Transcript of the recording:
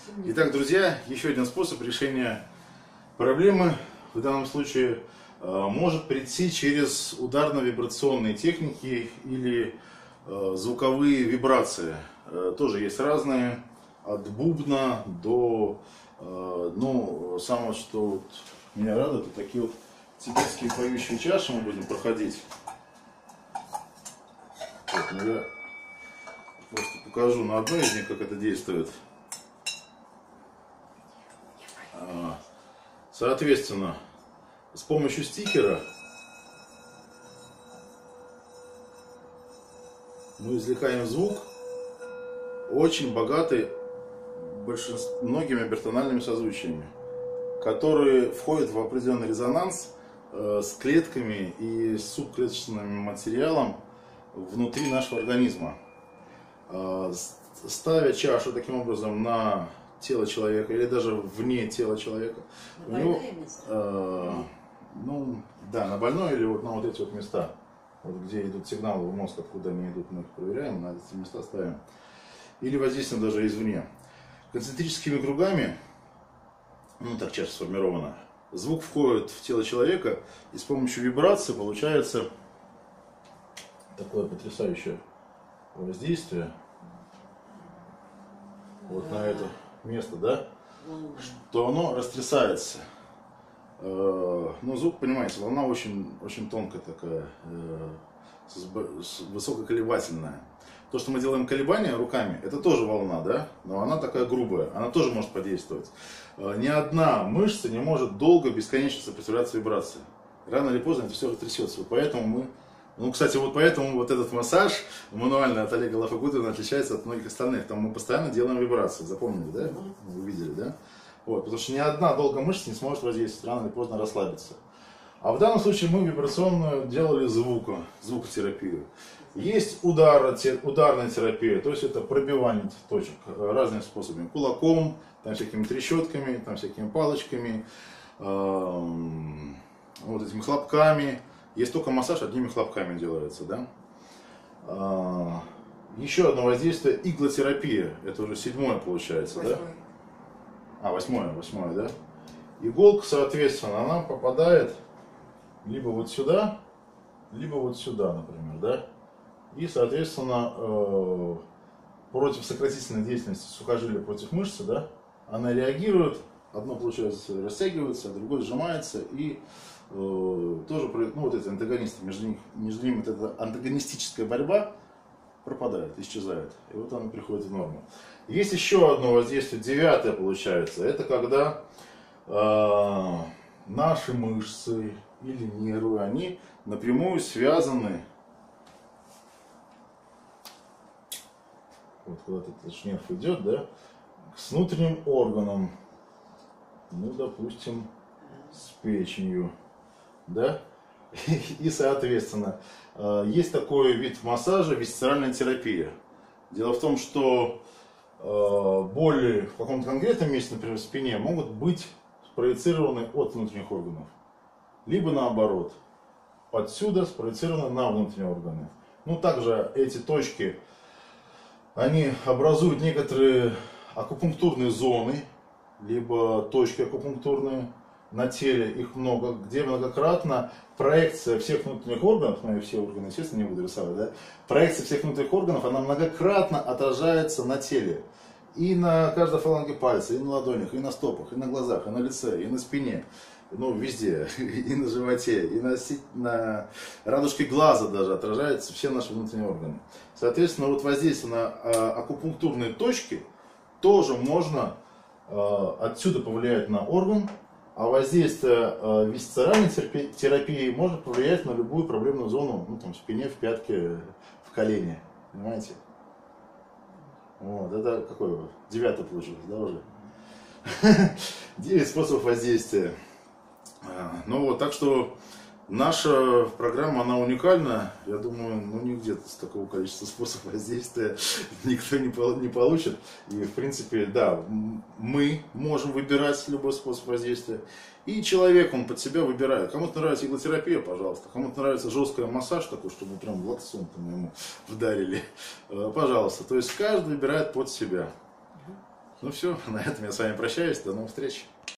Итак, друзья, еще один способ решения проблемы в данном случае может прийти через ударно-вибрационные техники или звуковые вибрации. Тоже есть разные, от бубна до, ну, самое, что вот меня радует, это такие вот тибетские поющие чаши мы будем проходить. Вот, ну, я просто покажу на одной из них, как это действует. Соответственно, с помощью стикера мы извлекаем звук, очень богатый многими обертональными созвучиями, которые входят в определенный резонанс с клетками и с субклеточным материалом внутри нашего организма. Ставя чашу таким образом на тело человека или даже вне тела человека, у него, ну да, на больное или вот на вот эти вот места, вот где идут сигналы в мозг, откуда они идут, мы их проверяем, на эти места ставим, или воздействуем даже извне. Концентрическими кругами, ну так чаша сформирована, звук входит в тело человека, и с помощью вибрации получается такое потрясающее воздействие вот на это место, да, что оно растрясается. Ну, звук, понимаете, волна очень, очень тонкая такая, высококолебательная. То, что мы делаем колебания руками, это тоже волна, да, но она такая грубая, она тоже может подействовать. Ни одна мышца не может долго, бесконечно сопротивляться вибрации. Рано или поздно это все растрясется. Поэтому мы, ну, кстати, вот поэтому вот этот массаж мануальный от Олега Лафагутина отличается от многих остальных. Там мы постоянно делаем вибрации, запомнили, да? Вы видели, да? Вот, потому что ни одна долго мышца не сможет воздействовать, рано или поздно расслабиться. А в данном случае мы вибрационную делали звукотерапию. Есть ударная терапия, то есть это пробивание точек разными способами. Кулаком, там всякими трещотками, там всякими палочками, вот этими хлопками. Есть только массаж одними хлопками делается, да? Еще одно воздействие — иглотерапия. Это уже 7-е получается, да? А, 8-е, да? Иголка, соответственно, она попадает либо вот сюда, например, да? И, соответственно, против сократительной деятельности сухожилия против мышцы, да, она реагирует, одно, получается, растягивается, а другое сжимается, и тоже, ну, вот эти антагонисты, между ними вот эта антагонистическая борьба пропадает, исчезает, и вот она приходит в норму. Есть еще одно воздействие, 9-е получается, это когда наши мышцы или нервы, они напрямую связаны, вот куда-то этот нерв идет, да, с внутренним органом, ну, допустим, с печенью, да, и, соответственно, есть такой вид массажа — висцеральная терапия. Дело в том, что боли в каком-то конкретном месте, например, в спине, могут быть спроецированы от внутренних органов, либо наоборот, отсюда спроецированы на внутренние органы. Ну, также эти точки, они образуют некоторые акупунктурные зоны, либо точки акупунктурные на теле, их много, где многократно проекция всех внутренних органов, ну и все органы, естественно, не буду рисовать, да, проекция всех внутренних органов, она многократно отражается на теле. И на каждой фаланге пальца, и на ладонях, и на стопах, и на глазах, и на лице, и на спине, ну везде, и на животе, и на радужке глаза даже отражаются все наши внутренние органы. Соответственно, вот воздействие на акупунктурные точки тоже можно отсюда повлиять на орган, а воздействие висцеральной терапии может повлиять на любую проблемную зону, ну там в спине, в пятке, в колене, понимаете? Вот, это какой 9-й получилось, да, уже? 9 способов воздействия. Ну вот, так что наша программа, она уникальна. Я думаю, ну нигде с такого количества способов воздействия никто не получит. И в принципе, да, мы можем выбирать любой способ воздействия. И человек, он под себя выбирает. Кому-то нравится иглотерапия, пожалуйста. Кому-то нравится жесткий массаж такой, чтобы прям локтем ему вдарили. Пожалуйста. То есть каждый выбирает под себя. Ну все, на этом я с вами прощаюсь. До новых встреч.